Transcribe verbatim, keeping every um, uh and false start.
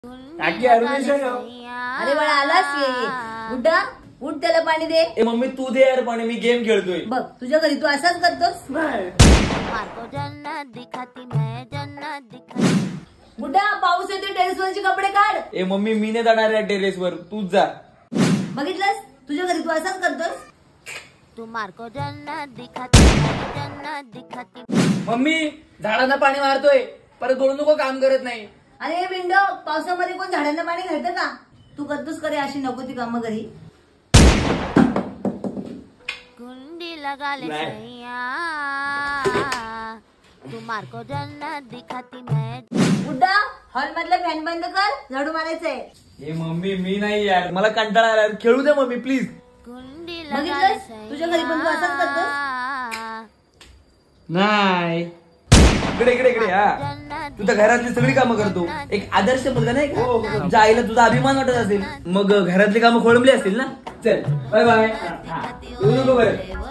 काकी अरुणेश आहे ना? अरे बाळा आलास की बुड्ढा उठ त्याला पाणी दे। ए मम्मी तू दे यार पाणी, मी गेम खेळतोय। बघ तुझ्या घरी तू असाच करतोस। बुड्ढा पाऊस येते टेरेस वरचे कपडे काढ। ए मम्मी मी नाही जाणार या टेरेस वर, तूच जा। बघितलंस तुझ्या घरी तू असाच करतोस। तू मार्को जन्नत दिखाती जन्नत दिखाती। मम्मी झाडांना पाणी मारतोय, परत बोलू नको काम करत नाही। अरे बिंडो पावसामध्ये कोण झाडांना पाणी घालतं का? तू करतोस करे अशी नको ती कामं घरी। कुंडी लगा ले सैया तू मार्को जन्नत दिखाती मैं। बुड्ढा हॉल मधला फॅन बंद कर, झाडू मारायचंय। ए मम्मी मी नाही यार, मला कंटाळा आला, खेळू दे मम्मी प्लीज। कुंडी लगा ले बघितलंस सैया तुझ्या घरी पण तू असाच करतोस। नाही इकडे इकडे इकडे हा, तू तर घरातली सगळी कामं करतो, एक आदर्श मुलगा नाही का? तुझ्या आईला तुझा अभिमान वाटत असेल, मग घरातली कामं खोळंबली असतील ना। चल बाय बाय, येऊ नको बरं।